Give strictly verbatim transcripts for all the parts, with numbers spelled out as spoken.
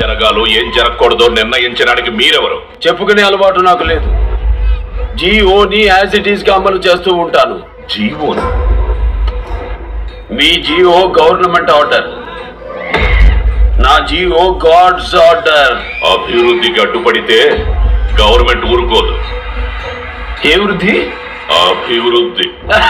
జరగాలో ఏం జరగకూడదో నిర్ణయించడానికి మీరెవరు? చెప్పుకునే అలవాటు నాకు లేదు. జీఓని యాజ్ ఇట్ ఈస్ గా అమలు చేస్తూ ఉంటాను. జీవోను? మీ జీఓ గవర్నమెంట్ ఆర్డర్, నా జీఓ గాడ్స్ ఆర్డర్. అభివృద్ధికి అడ్డుపడితే గవర్నమెంట్ ఊరుకోదు. ఏ వృద్ధి? అభివృద్ధి.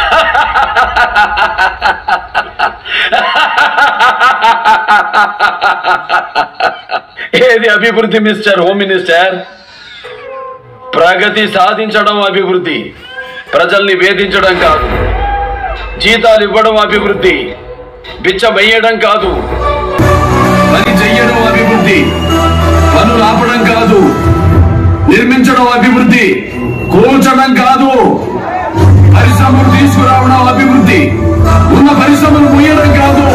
ఏది అభివృద్ధి మిస్టర్ హోమ్ మినిస్టర్? ప్రగతి సాధించడం అభివృద్ధి, ప్రజల్ని వేధించడం కాదు. జీతాలు ఇవ్వడం అభివృద్ధి, బిచ్చమయ్యడం కాదు. పని చెయ్యడం అభివృద్ధి, పనులు ఆపడం కాదు. నిర్మించడం అభివృద్ధి, కూల్చడం కాదు. పరిశ్రమలు తీసుకురావడం అభివృద్ధి, ఉన్న పరిశ్రమలు ముయ్యడం కాదు.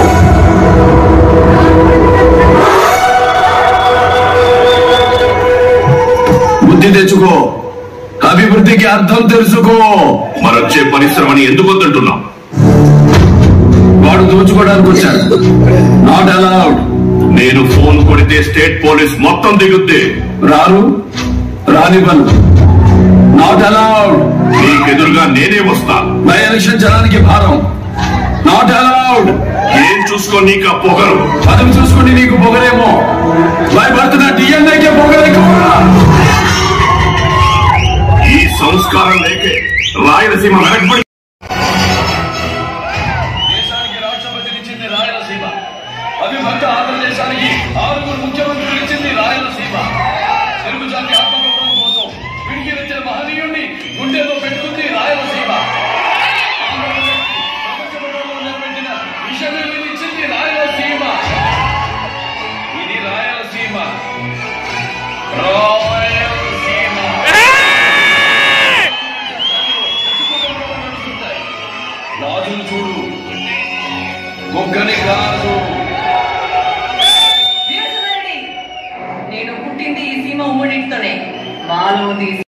బుద్ధి తెచ్చుకో, అభివృద్ధికి అర్థం తెలుసుకో. మరొచ్చే పరిశ్రమని ఎందుకు వద్దంటున్నాం? వాడు దోచుకోవడానికి వచ్చాడు. Not allowed. నేను ఫోన్ కొడితే స్టేట్ పోలీస్ మొత్తం దిగుద్ది. రారు, రానివ్వను. Not allowed. నీకెదురుగా నేనే వస్తా. బై ఎలక్షన్ జనానికి భారం. Not allowed. ఏం చూసుకో నీకు పొగరు? పదవి చూసుకుని నీకు పొగరేమో. భయపడుతున్న డిఎన్ఏకే పొగరేకో. ఈ సంస్కారం లేకే రాయలసీమ వెనకబడి. దేశానికి రాష్ట్రపతినిచ్చింది రాయలసీమ. అవిభక్త ఆంధ్రదేశానికి ఆరుగురు ముఖ్యమంత్రులు ఇచ్చింది రాయలసీమ. తెలుగు జాతి ఆత్మగౌరవం కోసం విడిగి వచ్చిన మహనీయుణ్ణి గుండెలో పెట్టుకుంది రాయలసీమ. నిలబెట్టిన విషమిచ్చింది రాయలసీమ. ఇది రాయలసీమ. రాజును చూడు, కుక్కని కాదు.